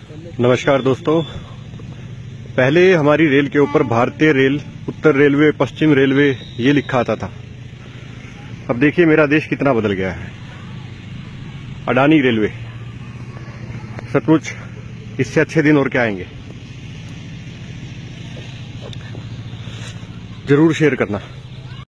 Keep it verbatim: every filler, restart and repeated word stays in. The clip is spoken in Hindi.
नमस्कार दोस्तों। पहले हमारी रेल के ऊपर भारतीय रेल, उत्तर रेलवे, पश्चिम रेलवे ये लिखा आता था। अब देखिए मेरा देश कितना बदल गया है। अडानी रेलवे। सचमुच इससे अच्छे दिन और क्या आएंगे। जरूर शेयर करना।